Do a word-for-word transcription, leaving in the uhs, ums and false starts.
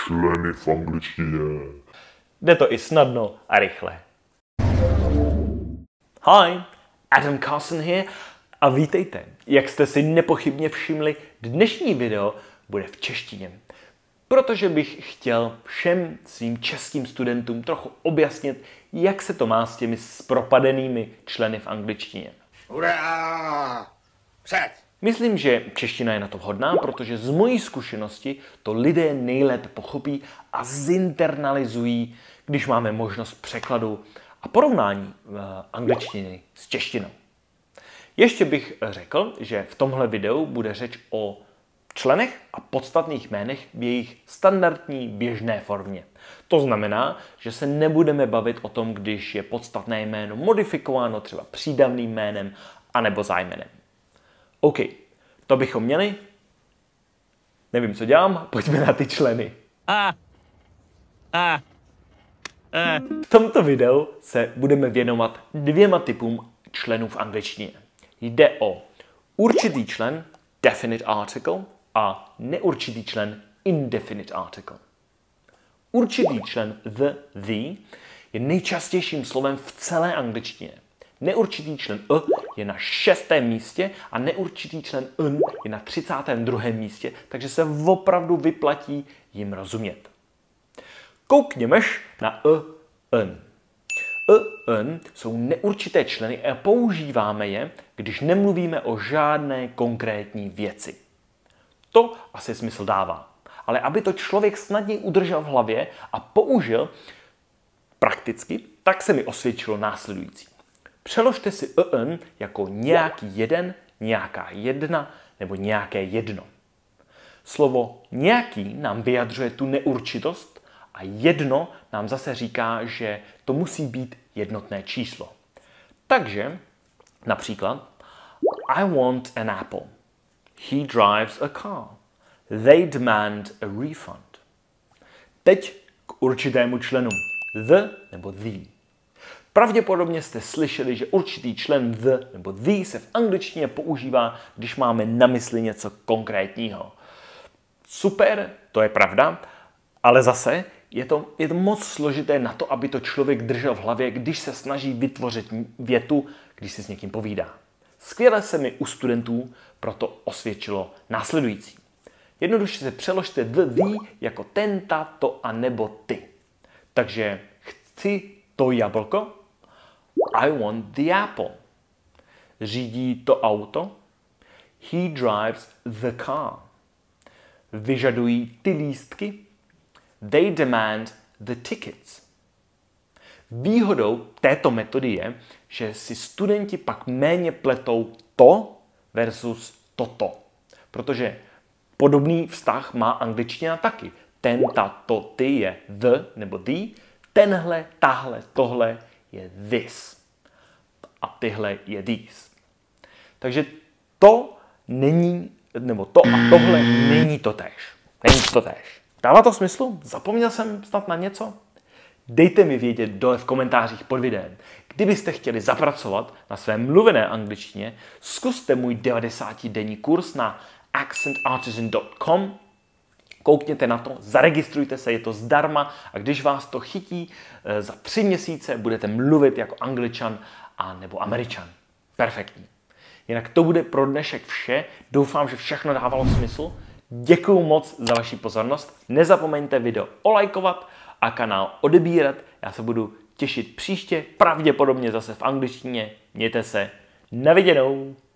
členy v angličtině. Jde to i snadno a rychle. Hi, Adam Carson here a vítejte. Jak jste si nepochybně všimli, dnešní video bude v češtině. Protože bych chtěl všem svým českým studentům trochu objasnit, jak se to má s těmi zpropadenými členy v angličtině. Hurá! Před! Myslím, že čeština je na to vhodná, protože z mojí zkušenosti to lidé nejlépe pochopí a zinternalizují, když máme možnost překladu a porovnání angličtiny s češtinou. Ještě bych řekl, že v tomhle videu bude řeč o členech a podstatných jménech v jejich standardní běžné formě. To znamená, že se nebudeme bavit o tom, když je podstatné jméno modifikováno třeba přídavným jménem anebo zájmenem. OK, to bychom měli. Nevím, co dělám, pojďme na ty členy. A. A. A. V tomto videu se budeme věnovat dvěma typům členů v angličtině. Jde o určitý člen, definite article, a neurčitý člen, indefinite article. Určitý člen the, the je nejčastějším slovem v celé angličtině. Neurčitý člen e je na šestém místě a neurčitý člen n je na třicátém druhém místě, takže se opravdu vyplatí jim rozumět. Koukněmeš na e, n. E, n jsou neurčité členy a používáme je, když nemluvíme o žádné konkrétní věci. To asi smysl dává. Ale aby to člověk snadněji udržel v hlavě a použil prakticky, tak se mi osvědčilo následující. Přeložte si en jako nějaký jeden, nějaká jedna nebo nějaké jedno. Slovo nějaký nám vyjadřuje tu neurčitost a jedno nám zase říká, že to musí být jednotné číslo. Takže například I want an apple. He drives a car. They demand a refund. Teď k určitému členu. The nebo the. Pravděpodobně jste slyšeli, že určitý člen the nebo the se v angličtině používá, když máme na mysli něco konkrétního. Super, to je pravda, ale zase je to, je to moc složité na to, aby to člověk držel v hlavě, když se snaží vytvořit větu, když si s někým povídá. Skvěle se mi u studentů proto osvědčilo následující. Jednoduše se přeložte the, the jako ten, ta, to a nebo ty. Takže chci to jablko. I want the apple. Řídí to auto. He drives the car. Vyžadují ty lístky. They demand the tickets. Výhodou této metody je, že si studenti pak méně pletou to versus toto. Protože podobný vztah má angličtina taky. Ten, ta, to, ty je the nebo the. Tenhle, tahle, tohle je this. A tyhle je these. Takže to není, nebo to a tohle není totéž. Není to totéž. Dává to smysl? Zapomněl jsem snad na něco? Dejte mi vědět dole v komentářích pod videem. Kdybyste chtěli zapracovat na své mluvené angličtině, zkuste můj devadesátidenní kurz na accent artisan tečka com. Koukněte na to, zaregistrujte se, je to zdarma a když vás to chytí, za tři měsíce budete mluvit jako Angličan a nebo Američan. Perfektní. Jinak to bude pro dnešek vše. Doufám, že všechno dávalo smysl. Děkuju moc za vaši pozornost. Nezapomeňte video olajkovat a kanál odebírat. Já se budu těšit příště, pravděpodobně zase v angličtině. Mějte se. Na viděnou.